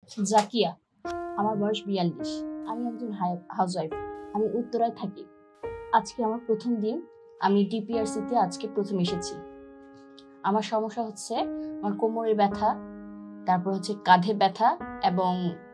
জাকিয়া, আমার বয়স 42। আমি একজন হাউসওয়াইফ। আমি উত্তরায় থাকি। আজকে আমার প্রথম দিন। আমি ডিপিআরসিতে আজকে প্রথম এসেছি। আমার সমস্যা হচ্ছে আমার কোমরের ব্যথা, তারপর হচ্ছে কাঁধে ব্যথা এবং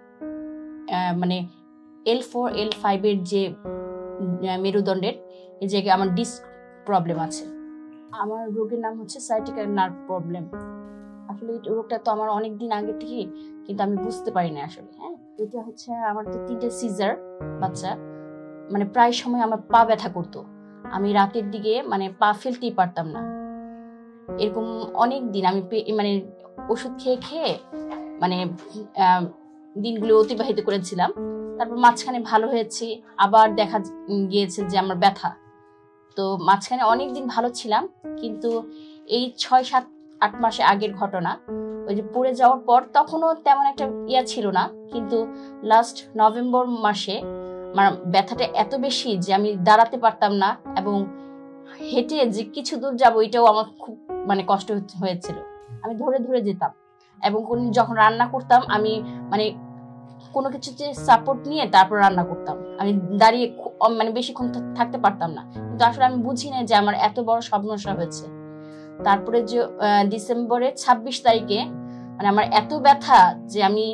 মানে L4 L5 এর যে মেরুদণ্ডের এই জায়গায় আমার ডিস্ক প্রবলেম আছে। আমার রোগের নাম হচ্ছে সাইটিকা নার্ভ প্রবলেম। আসলে এই রোগটা তো আমার অনেক দিন আগে থেকে, কিন্তু আমি বুঝতে পারি না আসলে। হ্যাঁ, এটা হচ্ছে আমার তো 3টে সিজার বাচ্চা, মানে প্রায় সময় আমার পা ব্যথা করতো। আমি রাতের দিকে মানে পা ফেলতেই পারতাম না। এরকম অনেক দিন আমি মানে ওষুধ খেয়ে খেয়ে মানে দিনগুলো অতিবাহিত করেছিলাম। তারপর মাঝখানে ভালো হয়েছে, আবার দেখা গিয়েছে যে আমার ব্যথা। তো মাঝখানে অনেক দিন ভালো ছিলাম, কিন্তু এই 6-7-8 মাসে আগের ঘটনা, ওই যে পড়ে যাওয়ার পর তখনও তেমন একটা ছিল না, কিন্তু লাস্ট নভেম্বর মাসে আমার ব্যথাটা এত বেশি যে আমি দাঁড়াতে পারতাম না, এবং হেঁটে যে কিছু দূর যাবো এটাও আমার খুব মানে কষ্ট হয়েছিল। আমি ধরে ধরে যেতাম, এবং যখন রান্না করতাম আমি মানে কোনো কিছুতে সাপোর্ট নিয়ে তারপর রান্না করতাম। আমি দাঁড়িয়ে মানে বেশিক্ষণ থাকতে পারতাম না, কিন্তু আসলে আমি বুঝি না যে আমার এত বড় সমস্যা হয়েছে। তারপরে যে ডিসেম্বরের 26 তারিখে মানে আমার এত ব্যথা যে আমি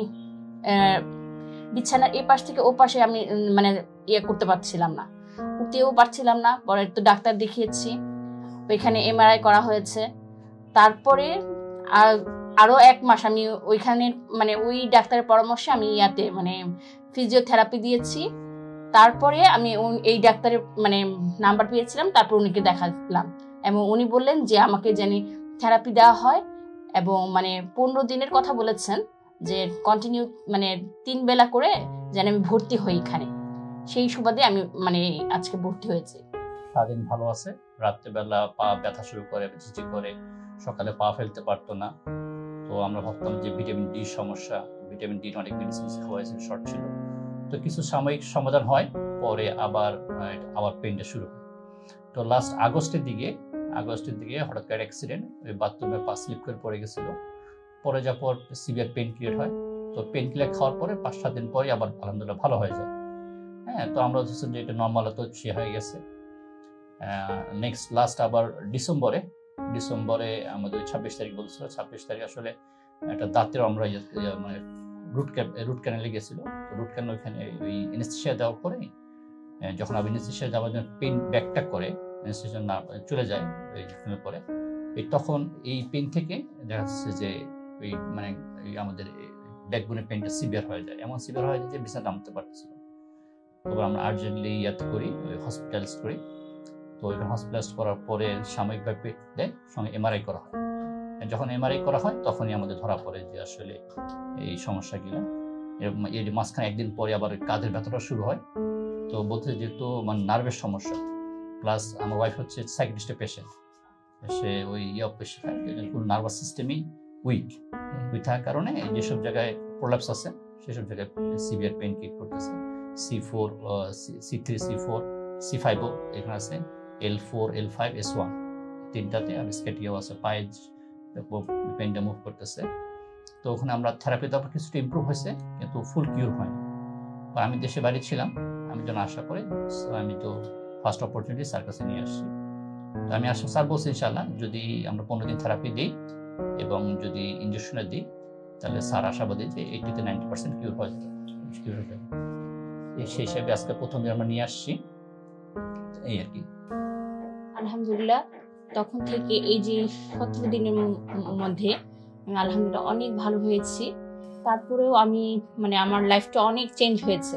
বিছানার এই পাশ থেকে ও পাশে আমি মানে করতে পারছিলাম না, উঠতেও পারছিলাম না। পরে তো ডাক্তার দেখিয়েছি, ওইখানে MRI করা হয়েছে। তারপরে আরো 1 মাস আমি ওইখানে মানে ওই ডাক্তারের পরামর্শে আমি মানে ফিজিওথেরাপি দিয়েছি। তারপরে আমি এই ডাক্তারের মানে নাম্বার পেয়েছিলাম, তারপর উনিকে দেখালাম, এবং উনি বললেন যে আমাকে জানি থেরাপি দেওয়া হয়, এবং মানে 15 দিনের কথা বলেছেন, যে কন্টিনিউ মানে 3 বেলা করে যেন আমি ভর্তি হই এখানে। সেই সুবাদে আমি মানে আজকে ভর্তি হয়েছি। সারাদিন ভালো আছে, রাত্রেবেলা পা ব্যথা শুরু করে, ঝিঝি করে, সকালে পা ফেলতে পারতো না। তো আমরা ভাবতাম যে ভিটামিন ডি সমস্যা, ভিটামিন ডি অনেক মেডিসিন খাওয়াইছে, শর্ট ছিল। তো কিছু সাময়িক সমাধান হয়, পরে আবার পেইনটা শুরু হয়। তো লাস্ট আগস্টের দিকে হঠাৎ করে অ্যাক্সিডেন্ট, ওই বাথরুমে পা স্লিপ করে পড়ে গেছিল। পরে যাওয়ার পর সিভিয়ার পেইন ক্রিয়েট হয়। তো পেইন কিলার খাওয়ার পরে 5-7 দিন পরে আবার আলহামদুলিল্লাহ ভালো হয়ে যায়। হ্যাঁ, তো আমরা হচ্ছে যে এটা নর্মাল তো হয়ে গেছে। নেক্সট লাস্ট আবার ডিসেম্বরে আমাদের 26 তারিখ বলছিল। 26 তারিখ আসলে একটা দাঁতের আমরা মানে রুট ক্যানেলে গেছিল। রুট ক্যানেল ওইখানে ওই অ্যানেস্থেসিয়া দেওয়ার পরে, যখন আমি অ্যানেস্থেসিয়া যাওয়ার জন্য পেইন ব্যাকটা করে অ্যানেস্থেসিয়া না চলে যায় ওই পরে, তখন এই পেইন থেকে দেখা যাচ্ছে যে ওই মানে আমাদের ব্যাকবোনের পেইনটা সিভিয়ার হয়ে যায়, এমন সিভিয়ার হয়ে যায় যে বিছানা নামতে পারতেছিল। তখন আমরা আর্জেন্টলি করি, হসপিটালাইজ করি। তো ওইখানে হসপিটালাইজ করার পরে সাময়িকভাবে দেয়, সঙ্গে MRI করা হয়। যখন MRI করা হয় তখনই আমাদের ধরা পড়ে যে আসলে এই সমস্যাগুলো। এর মাঝখানে 1 দিন পরে আবার কাঁধের ব্যথাটা শুরু হয়। তো বলতে যেহেতু মানে নার্ভের সমস্যা, প্লাস আমার ওয়াইফ হচ্ছে সাইকিয়াট্রিস্টের পেশেন্ট, সে ওই পুরো নার্ভাস সিস্টেমই উইক থাকার কারণে যেসব জায়গায় প্রোলাপস আছে সেসব জায়গায় সিভিয়ার পেইন ক্রিয়েট করতেছে। C4, C3, C4, C5 এখানে আছে, L4, L5, S1 তিনটাতে, আর স্কেটিয়াও আছে, পায়ে পেইনটা মুভ করতেছে। তো ওখানে আমরা থেরাপি দেওয়ার পর কিছুটা ইমপ্রুভ হয়েছে, কিন্তু ফুল কিউর হয়নি। আমি দেশে বাড়ি ছিলাম, আমি যেন আশা করি, আমি তো ফার্স্ট অপরচুনিটি স্যার কাছে নিয়ে আসছি। তো আমি আসলে স্যার বলছি ইনশাল্লাহ যদি আমরা 15 দিন থেরাপি দিই এবং যদি ইনজেকশনে দিই, তাহলে স্যার আশাবাদী যে 80-90% কিউর হয়ে যাবে। সেই হিসাবে আজকে প্রথম দিন আমরা নিয়ে আসছি, এই আর কি। আলহামদুলিল্লাহ, তখন থেকে এই যে 17 দিনের মধ্যে আমি আলহামদুলিল্লাহ অনেক ভালো হয়েছি। তারপরেও আমি মানে আমার লাইফটা অনেক চেঞ্জ হয়েছে।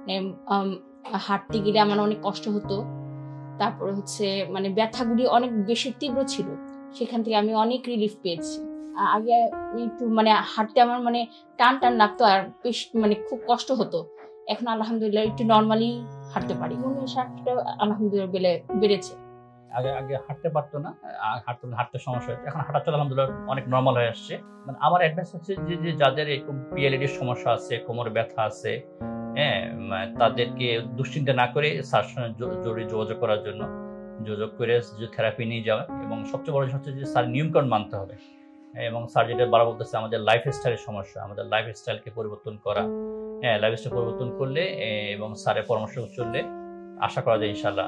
হাঁটতে গেলে আমার অনেক কষ্ট হতো, তারপরে হচ্ছে মানে ব্যথাগুলি অনেক বেশি তীব্র ছিল, সেখান থেকে আমি অনেক রিলিফ পেয়েছি। আগে একটু মানে হাঁটতে আমার মানে টান টান লাগতো, আর বেশ মানে খুব কষ্ট হতো। এখন আলহামদুলিল্লাহ একটু নর্মালি হাঁটতে পারি, মনের স্বাস্থ্যটা আলহামদুলিল্লাহ বেড়েছে। আগে হাঁটতে পারতো না, হাঁটতে সমস্যা হচ্ছে, এখন হাঁটা চলা আলহামদুলিল্লাহ অনেক নর্মাল হয়ে আসছে। মানে আমার অ্যাডভাইস হচ্ছে যে যাদের এরকম PLEDর সমস্যা আছে, কোমরে ব্যথা আছে, হ্যাঁ, তাদেরকে দুশ্চিন্তা না করে স্যার সঙ্গে জরুরি যোগাযোগ করার জন্য যোগাযোগ করে যে থেরাপি নিয়ে যাওয়া, এবং সবচেয়ে বড় হচ্ছে যে স্যার নিয়মকানুন মানতে হবে। এবং স্যার যেটা বারবার বলতেছে আমাদের লাইফস্টাইলের সমস্যা, আমাদের লাইফস্টাইলকে পরিবর্তন করা। লাইফস্টাইল পরিবর্তন করলে এবং স্যারের পরামর্শ চললে আশা করা যায় ইনশাল্লাহ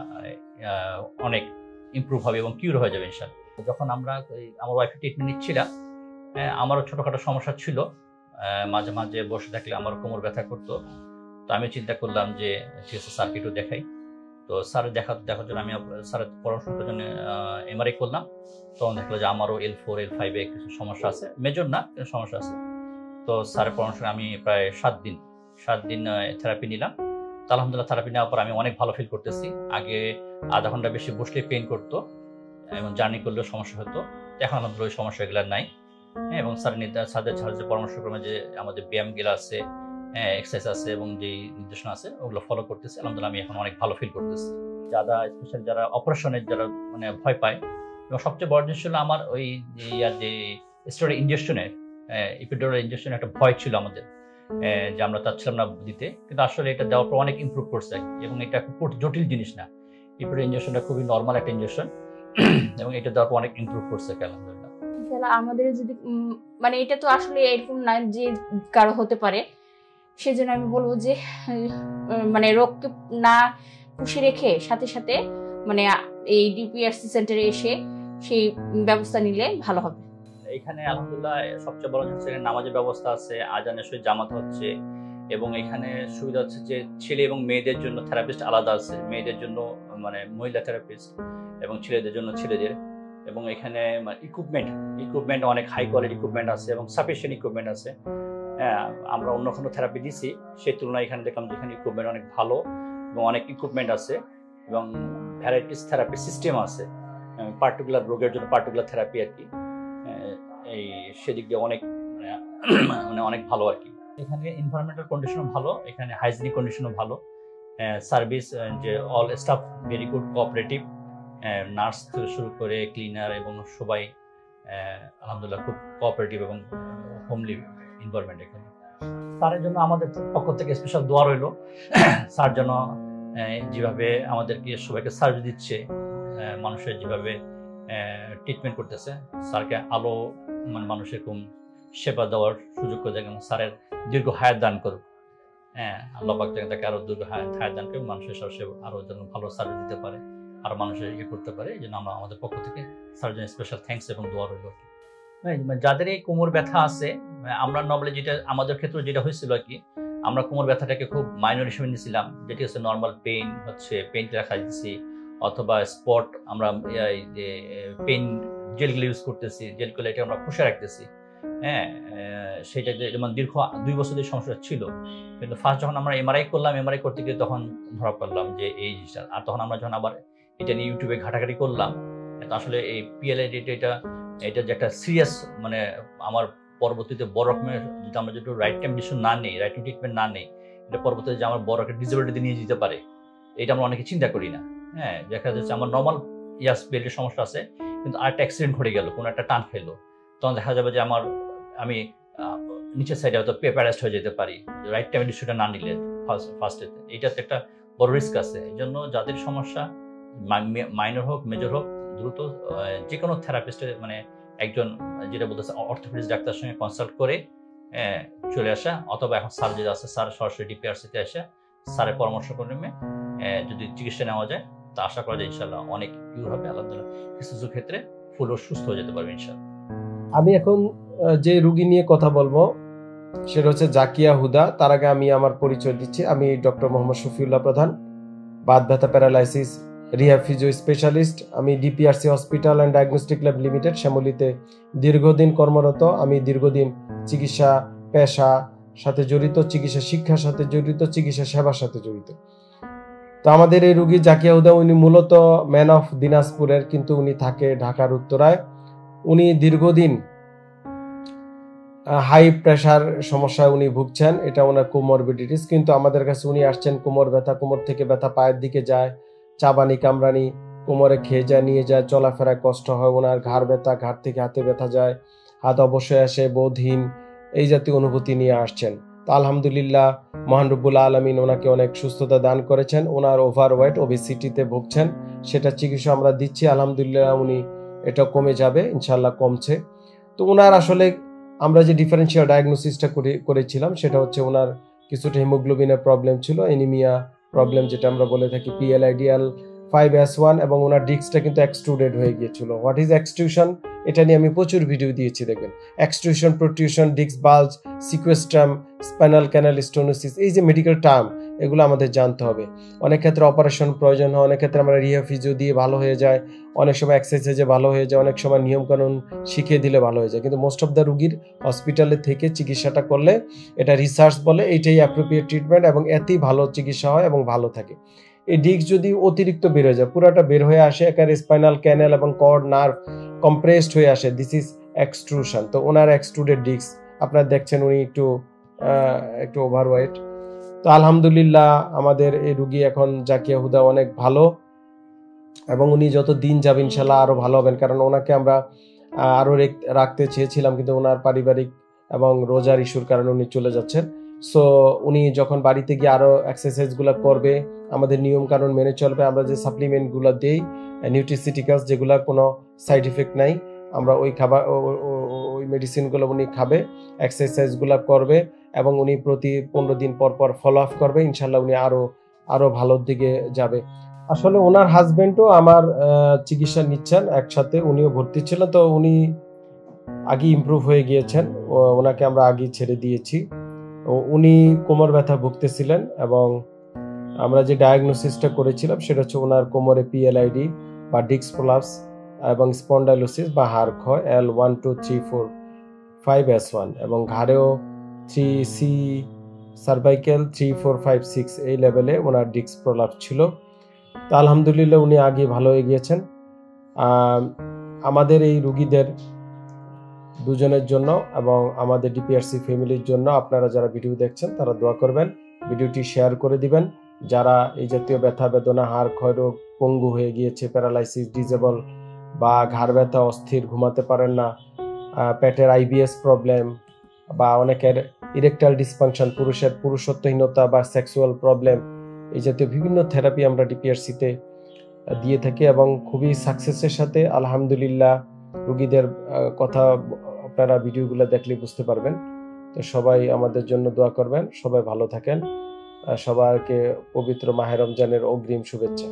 অনেক ইমপ্রুভ হবে এবং কিউর হয়ে যাবে ইনশাল্লাহ। যখন আমরা আমার ওয়াইফের ট্রিটমেন্ট নিচ্ছিলাম, আমারও ছোটোখাটো সমস্যা ছিল, মাঝে মাঝে বসে থাকলে আমার কোমর ব্যথা করতো। তো আমি চিন্তা করলাম যে ঠিক আছে স্যারকে একটু দেখাই। তো স্যার দেখার জন্য আমি স্যারের পরামর্শের জন্য এমআরআই করলাম। তখন দেখলো যে আমারও L4 L5 কিছু সমস্যা আছে, মেজর না কিন্তু সমস্যা আছে। তো স্যারের পরামর্শে আমি প্রায় 7 দিন থেরাপি নিলাম। তো আলহামদুলিল্লাহ থেরাপি নেওয়ার পর আমি অনেক ভালো ফিল করতেছি। আগে আধা ঘন্টা বেশি বসলে পেইন করতো এবং জার্নি করলেও সমস্যা হতো, এখন আলহামদুলিল্লাহ ওই সমস্যা এগুলো নাই। এবং স্যারদের সাহায্যে পরামর্শক্রমে যে আমাদের ব্যায়ামগুলো আছে, এক্সারসাইজ আছে এবং যেই নির্দেশনা আছে ওগুলো ফলো করতেছি। আলহামদুলিল্লাহ আমি এখন অনেক ভালো ফিল করতেছি। স্পেশালি যারা অপারেশনের যারা মানে ভয় পায়, এবং সবচেয়ে বড় জিনিস হলো আমার ওই যে স্টেরয়েড ইনজেকশনের ইপিডুরাল ইনজেকশনের একটা ভয় ছিল আমাদের, যে আমরা চাচ্ছিলাম না দিতে, কিন্তু আসলে এটা দেওয়ার পর অনেক ইমপ্রুভ করছে এবং এটা খুব জটিল জিনিস না। ইপিডুরাল ইনজেকশনটা খুবই নর্মাল একটা ইনজেকশন এবং এটা দেওয়ার পর অনেক ইমপ্রুভ করছে আলহামদুলিল্লাহ। আমাদের যদি মানে এটা তো আসলে এরকম না যে কারো হতে পারে, সেজন্য আমি বলবো যে মানে রোগকে না পুষে রেখে সাথে সাথে মানে এই ডিপিআরসি সেন্টারে এসে সেই ব্যবস্থা নিলে ভালো হবে। এখানে আলহামদুলিল্লাহ সবচেয়ে বড় হচ্ছে নামাজের ব্যবস্থা আছে, আজানের সহিত জামাত হচ্ছে এবং এখানে সুবিধা হচ্ছে যে ছেলে এবং মেয়েদের জন্য থেরাপিস্ট আলাদা আছে, মেয়েদের জন্য মানে মহিলা থেরাপিস্ট এবং ছেলেদের জন্য ছেলেদের। এবং এখানে ইকুইপমেন্ট অনেক হাই কোয়ালিটি ইকুইপমেন্ট আছে এবং সাফিসিয়েন্ট ইকুইপমেন্ট আছে। আমরা অন্য কোনো থেরাপি দিছি সেই তুলনায় এখানে দেখলাম যে এখানে ইকুইপমেন্ট অনেক ভালো এবং অনেক ইকুইপমেন্ট আছে এবং ভ্যারাইটিস থেরাপি সিস্টেম আছে, পার্টিকুলার রোগের জন্য পার্টিকুলার থেরাপি আর কি। এই সেদিক দিয়ে অনেক মানে অনেক ভালো আর কি। এখানে এনভায়রনমেন্টাল কন্ডিশনও ভালো, এখানে হাইজিনিক কন্ডিশনও ভালো, সার্ভিস যে all staff very good cooperative, nurse থেকে শুরু করে ক্লিনার এবং সবাই আলহামদুলিল্লাহ খুব কোঅপারেটিভ এবং হোমলি এনভায়রনমেন্ট এখানে। স্যারের জন্য আমাদের পক্ষ থেকে স্পেশাল দোয়া রইল, স্যার যেন যেভাবে আমাদেরকে সবাইকে সার্ভিস দিচ্ছে, মানুষের যেভাবে ট্রিটমেন্ট করতেছে, স্যারকে আলো মানে মানুষের কম সেবা দেওয়ার সুযোগ করে দেয় এবং স্যারের দীর্ঘ হায়াত দান করুক। আল্লাহ পাক তাকে আরো দীর্ঘ হায়াত দান করুক, মানুষের সে আরো যেন ভালো সার্ভিস দিতে পারে, আরো মানুষের করতে পারে। এই জন্য আমরা আমাদের পক্ষ থেকে স্যারের জন্য স্পেশাল থ্যাঙ্কস এবং দোয়া রইল। যাদের এই কোমর ব্যথা আছে, আমরা নর্মালি যেটা আমাদের ক্ষেত্রে যেটা হয়েছিল আর কি, আমরা কোমর ব্যথাটাকে খুব মাইনর হিসেবে নিয়েছিলাম, যেটি হচ্ছে নর্মাল পেইন হচ্ছে পেইন রাখা দিচ্ছি, অথবা স্পট আমরা যে পেইন জেলগুলো ইউজ করতেছি, জেলগুলো এটা আমরা পুষে রাখতেছি। সেটা যেমন দীর্ঘ 2 বছর ধরে সমস্যা ছিল, কিন্তু ফার্স্ট যখন আমরা এমআরআই করলাম, এমআরআই করতে গিয়ে তখন ধরা পড়লাম যে এই জিনিসটা। আর তখন আমরা যখন আবার এটা নিয়ে ইউটিউবে ঘাটাঘাটি করলাম, আসলে এই পিএলআই এটা যে একটা সিরিয়াস মানে আমার পরবর্তীতে বড় রকমের যদি আমরা যদি রাইট টাইম ডিসিশন না নেই, রাইট টাইম ট্রিটমেন্ট না নেই, এটা পরবর্তীতে যে আমার বড় একটা ডিসেবিলিটি নিয়ে যেতে পারে, এটা আমরা অনেকে চিন্তা করি না। দেখা যাচ্ছে আমার নর্মাল বেল্টের সমস্যা আছে, কিন্তু আরেকটা অ্যাক্সিডেন্ট ঘটে গেল, কোনো একটা টান খেলো, তখন দেখা যাবে যে আমি নিচের সাইডে হয়তো প্যারালাইজড হয়ে যেতে পারি রাইট টাইমে ডিসিশনটা না নিলে ফার্স্টেতে। এইটাতে একটা বড় রিস্ক আছে। এই জন্য যাদের সমস্যা মাইনর হোক মেজর হোক, দ্রুত যে কোনো থেরাপিস্টের মানে একজন যেটা বলতেছে অর্থোপেডিক্স ডাক্তারের সঙ্গে কনসাল্ট করে চলে আসা, অথবা এখন স্যার যেটা আছে স্যার সরাসরি ডিপিআরসিতে আসা স্যারের পরামর্শক্রমে যদি চিকিৎসা নেওয়া যায়, তা আশা করা যায় ইনশাল্লাহ অনেক কিউর হবে। আলহামদুলিল্লাহ কিছু কিছু ক্ষেত্রে ফুলও সুস্থ হয়ে যেতে পারবে ইনশাল্লাহ। আমি এখন যে রোগী নিয়ে কথা বলবো সেটা হচ্ছে জাকিয়া হুদা। তার আগে আমি আমার পরিচয় দিচ্ছি। আমি ডক্টর মোহাম্মদ শফিউল্লাহ প্রধান, বাত ব্যথা প্যারালাইসিস রিহ্যাব ফিজিও স্পেশালিস্ট। আমি DPRC hospital and diagnostic lab limited শ্যামলীতে দীর্ঘদিন কর্মরত। আমি দীর্ঘদিন চিকিৎসা পেশা সাথে জড়িত, চিকিৎসা শিক্ষার সাথে জড়িত, চিকিৎসা সেবার সাথে জড়িত। তো আমাদের এই রোগী জাকিয়া হুদা, উনি মূলত ম্যান অফ দিনাজপুরের, কিন্তু উনি থাকে ঢাকার উত্তরায়। উনি দীর্ঘদিন হাই প্রেশার সমস্যায় উনি ভুগছেন, এটা ওনার কোমরবিডিটিস। কিন্তু আমাদের কাছে উনি আসছেন কোমর ব্যথা, কোমর থেকে ব্যথা পায়ের দিকে যায়, চাবানি কামরানি কোমরে খেয়ে যায়, নিয়ে যায়, চলাফেরায় কষ্ট হয় ওনার, ঘাড় ব্যথা, ঘাড় থেকে হাতে ব্যথা যায়, হাত অবশ্যই আসে, বোধহীন, এই জাতীয় অনুভূতি নিয়ে আসছেন। তো আলহামদুলিল্লাহ মহান রব্বুল আলামিন ওনাকে অনেক সুস্থতা দান করেছেন। ওনার ওভারওয়েট ওবেসিটিতে ভুগছেন, সেটা চিকিৎসা আমরা দিচ্ছি। আলহামদুলিল্লাহ উনি এটা কমে যাবে, ইনশাল্লাহ কমছে। তো ওনার আসলে আমরা যে ডিফারেন্সিয়াল ডায়াগনোসিসটা করেছিলাম সেটা হচ্ছে ওনার কিছুটা হিমোগ্লোবিনের প্রবলেম ছিল, এনিমিয়া প্রবলেম যেটা আমরা বলে থাকি, PLIDL 5S1, এবং ওনার ডিস্কটা কিন্তু এক্সট্রুডেড হয়ে গিয়েছিল। হোয়াট ইজ এক্সট্রুশন, এটা নিয়ে আমি প্রচুর ভিডিও দিয়েছি, দেখবেন। Extrusion, protrusion, disc bulge, sequestrum, spinal canal stenosis, এই যে মেডিকেল টার্ম, এগুলো আমাদের জানতে হবে। অনেক ক্ষেত্রে অপারেশন প্রয়োজন হয়, অনেক ক্ষেত্রে আমরা রিহ্যাব ফিজিও দিয়ে ভালো হয়ে যায়, অনেক সময় এক্সারসাইজে ভালো হয়ে যায়, অনেক সময় নিয়মকানুন শিখিয়ে দিলে ভালো হয়ে যায়। কিন্তু মোস্ট অফ দ্য রুগীর হসপিটালে থেকে চিকিৎসাটা করলে, এটা রিসার্চ বলে, এইটাই অ্যাপ্রোপ্রিয়েট ট্রিটমেন্ট এবং এতেই ভালো চিকিৎসা হয় এবং ভালো থাকে। এই ডিস্ক যদি অতিরিক্ত বের হয়ে যায়, পুরাটা বের হয়ে আসে, একেবারে স্পাইনাল ক্যানেল এবং কর্ড নার্ভ কম্প্রেসড হয়ে আসে, দিস ইজ এক্সট্রুশন। তো ওনার এক্সট্রুডেড ডিস্ক আপনারা দেখছেন, উনি একটু ওভারওয়েট। তো আলহামদুলিল্লাহ আমাদের এই রুগী এখন জাকিয়া হুদা অনেক ভালো, এবং উনি যত দিন যাবে ইনশাল্লাহ আরো ভালো হবেন, কারণ ওনাকে আমরা আরো রাখতে চেয়েছিলাম, কিন্তু ওনার পারিবারিক এবং রোজার ইস্যুর কারণে উনি চলে যাচ্ছেন। সো উনি যখন বাড়িতে গিয়ে আরো এক্সারসাইজগুলো করবে, আমাদের নিয়ম কানুন মেনে চলবে, আমরা যে সাপ্লিমেন্টগুলো দেই নিউট্রিসিটিক্যালস, যেগুলোর কোনো সাইড ইফেক্ট নাই, আমরা ওই খাবার ওই মেডিসিনগুলো উনি খাবে, এক্সারসাইজগুলো করবে, এবং উনি প্রতি 15 দিন পর পর ফলো আপ করবে, ইনশাল্লাহ উনি আরো ভালোর দিকে যাবে। আসলে ওনার হাজবেন্ডও আমার চিকিৎসা নিচ্ছেন একসাথে, উনিও ভর্তি ছিল, তো উনি আগে ইমপ্রুভ হয়ে গিয়েছেন, ওনাকে আমরা আগে ছেড়ে দিয়েছি। উনি কোমর ব্যথা ভুগতেছিলেন, এবং আমরা যে ডায়াগনোসিসটা করেছিলাম সেটা হচ্ছে ওনার কোমরে PLID বা ডিস্ক প্রলাপস এবং স্পন্ডাইলোসিস বা হাড় ক্ষয় L1 2 3 4 5S1, এবং ঘাড়েও 3C, সার্ভাইকেল 3 4 5 6 এই লেভেলে ওনার ডিস্ক প্রলাপস ছিল। তো আলহামদুলিল্লাহ উনি আগে ভালো হয়ে গিয়েছেন। আমাদের এই রুগীদের দুজনের জন্য এবং আমাদের DPRC ফ্যামিলির জন্য আপনারা যারা ভিডিও দেখছেন তারা দোয়া করবেন, ভিডিওটি শেয়ার করে দিবেন। যারা এই জাতীয় ব্যথা বেদনা, হাড় ক্ষয় রোগ, পঙ্গু হয়ে গিয়েছে, প্যারালাইসিস, ডিজেবল বা ঘাড় ব্যথা, অস্থির, ঘুমাতে পারেন না, পেটের IBS প্রবলেম, বা অনেকের ইরেকটাইল ডিসফাংশন, পুরুষের পুরুষত্বহীনতা বা সেক্সুয়াল প্রবলেম, এই জাতীয় বিভিন্ন থেরাপি আমরা DPRC-তে দিয়ে থাকি, এবং খুবই সাকসেসের সাথে আলহামদুলিল্লাহ রুগীদের কথা আপনারা ভিডিওগুলো দেখলে বুঝতে পারবেন। তো সবাই আমাদের জন্য দোয়া করবেন, সবাই ভালো থাকেন, সবাইকে পবিত্র মাহে রমজানের অগ্রিম শুভেচ্ছা।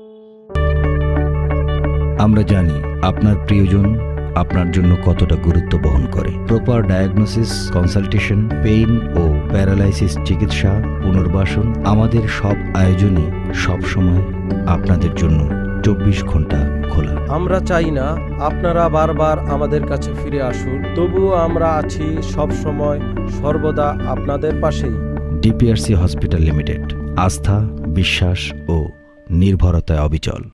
আমরা জানি আপনার প্রিয়জন আপনার জন্য কতটা গুরুত্ব বহন করে। প্রপার ডায়াগনোসিস, কনসালটেশন, পেইন ও প্যারালাইসিস চিকিৎসা, পুনর্বাসন, আমাদের সব আয়োজনই সবসময় আপনাদের জন্য 24 ঘন্টা খোলা। আমরা চাই না আপনারা বারবার আমাদের কাছে ফিরে আসুন, তবুও আমরা আছি সব সময় সর্বদা আপনাদের পাশেই। DPRC হসপিটাল লিমিটেড, আস্থা, বিশ্বাস ও নির্ভরতায় অবিচল।